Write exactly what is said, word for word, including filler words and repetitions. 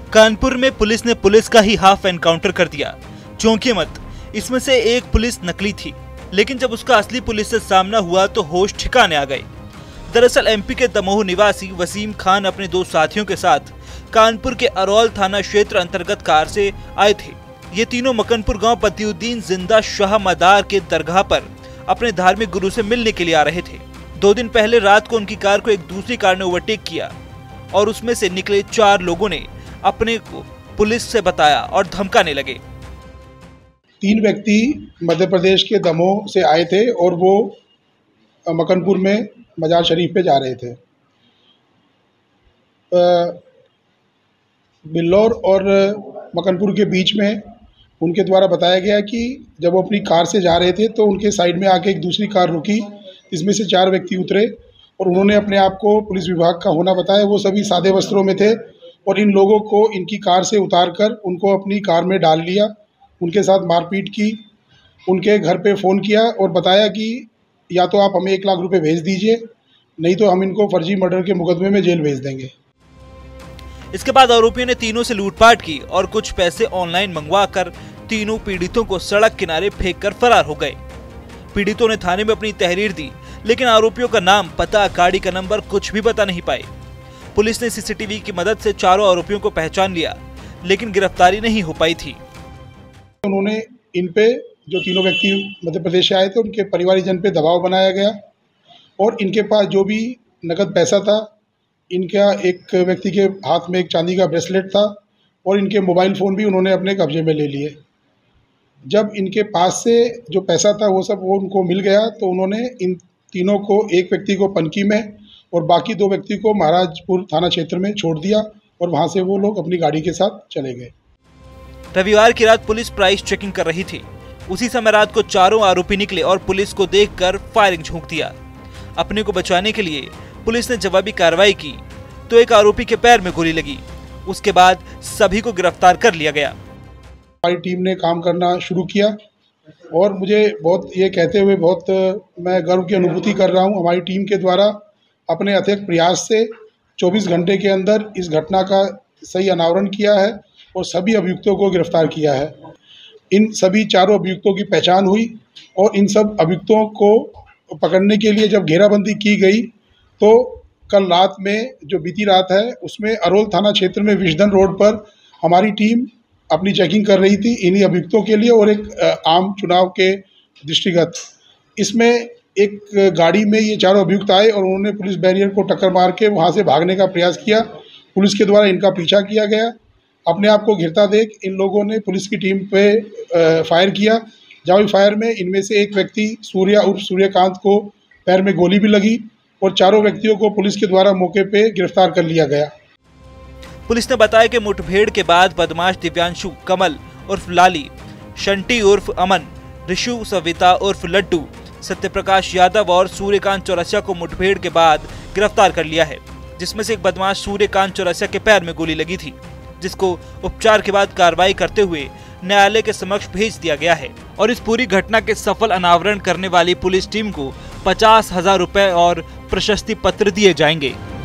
कानपुर में पुलिस ने पुलिस का ही हाफ एनकाउंटर कर दिया। चौंकिए मत, इसमें से एक पुलिस नकली थी, लेकिन जब उसका असली पुलिस से सामना हुआ तो होश ठिकाने आ गए। दरअसल एमपी के दमोह निवासी वसीम खान अपने दो साथियों के साथ कानपुर के अरौल थाना क्षेत्र अंतर्गत कार से आए थे। ये तीनों मकनपुर गांव बदियुद्दीन जिंदा शाह मदार के दरगाह पर अपने धार्मिक गुरु से मिलने के लिए आ रहे थे। दो दिन पहले रात को उनकी कार को एक दूसरी कार ने ओवरटेक किया और उसमें से निकले चार लोगों ने अपने को पुलिस से बताया और धमकाने लगे। तीन व्यक्ति मध्य प्रदेश के दमोह से आए थे और वो मकनपुर में मजार शरीफ पे जा रहे थे। बिल्लौर और मकनपुर के बीच में उनके द्वारा बताया गया कि जब वो अपनी कार से जा रहे थे तो उनके साइड में आके एक दूसरी कार रुकी। इसमें से चार व्यक्ति उतरे और उन्होंने अपने आप को पुलिस विभाग का होना बताया। वो सभी सादे वस्त्रों में थे और इन लोगों को इनकी कार से उतारकर उनको अपनी कार में डाल लिया, उनके साथ मारपीट की, उनके घर पे फ़ोन किया और बताया कि या तो आप हमें एक लाख रुपए भेज दीजिए, नहीं तो हम इनको फर्जी मर्डर के मुकदमे में जेल भेज देंगे। इसके बाद आरोपियों ने तीनों से लूटपाट की और कुछ पैसे ऑनलाइन मंगवाकर तीनों पीड़ितों को सड़क किनारे फेंककर फरार हो गए। पीड़ितों ने थाने में अपनी तहरीर दी, लेकिन आरोपियों का नाम, पता, गाड़ी का नंबर कुछ भी बता नहीं पाए। पुलिस ने सीसीटीवी की मदद से चारों आरोपियों को पहचान लिया, लेकिन गिरफ्तारी नहीं हो पाई थी। उन्होंने इन पे जो तीनों व्यक्ति मध्य प्रदेश से आए थे उनके परिवारजन पे दबाव बनाया गया और इनके पास जो भी नकद पैसा था, इनका एक व्यक्ति के हाथ में एक चांदी का ब्रेसलेट था और इनके मोबाइल फ़ोन भी उन्होंने अपने कब्जे में ले लिए। जब इनके पास से जो पैसा था वो सब वो उनको मिल गया तो उन्होंने इन तीनों को, एक व्यक्ति को पनकी में और बाकी दो व्यक्ति को महाराजपुर थाना क्षेत्र में छोड़ दिया और वहाँ से वो लोग अपनी गाड़ी के साथ चले गए। रविवार की रात पुलिस प्राइस चेकिंग कर रही थी। उसी समय रात को चारों आरोपी निकले और पुलिस को देखकर फायरिंग झोंक दिया। अपने को बचाने के लिए पुलिस ने जवाबी कार्रवाई की तो एक आरोपी के पैर में गोली लगी। उसके बाद सभी को गिरफ्तार कर लिया गया। हमारी टीम ने काम करना शुरू किया और मुझे बहुत ये कहते हुए बहुत मैं गर्व की अनुभूति कर रहा हूँ। हमारी टीम के द्वारा अपने अथक प्रयास से चौबीस घंटे के अंदर इस घटना का सही अनावरण किया है और सभी अभियुक्तों को गिरफ्तार किया है। इन सभी चारों अभियुक्तों की पहचान हुई और इन सब अभियुक्तों को पकड़ने के लिए जब घेराबंदी की गई तो कल रात में, जो बीती रात है, उसमें अरौल थाना क्षेत्र में विजडन रोड पर हमारी टीम अपनी चेकिंग कर रही थी इन्हीं अभियुक्तों के लिए और एक आम चुनाव के दृष्टिगत। इसमें एक गाड़ी में ये चारों अभियुक्त आए और उन्होंने पुलिस बैरियर को टक्कर मार के वहाँ से भागने का प्रयास किया। पुलिस के द्वारा इनका पीछा किया गया। अपने आप को घिरता देख इन लोगों ने पुलिस की टीम पे फायर किया। जवाबी फायर में इनमें से एक व्यक्ति सूर्या उर्फ सूर्यकांत को पैर में गोली भी लगी और चारों व्यक्तियों को पुलिस के द्वारा मौके पे गिरफ्तार कर लिया गया। पुलिस ने बताया कि मुठभेड़ के बाद बदमाश दिव्यांशु, कमल उर्फ लाली, शंटी उर्फ अमन, ऋषु सविता उर्फ लड्डू, सत्यप्रकाश यादव और सूर्यकांत चौरसिया को मुठभेड़ के बाद गिरफ्तार कर लिया है, जिसमें से एक बदमाश सूर्यकांत चौरसिया के पैर में गोली लगी थी, जिसको उपचार के बाद कार्रवाई करते हुए न्यायालय के समक्ष भेज दिया गया है। और इस पूरी घटना के सफल अनावरण करने वाली पुलिस टीम को पचास हजार रुपए और प्रशस्ति पत्र दिए जाएंगे।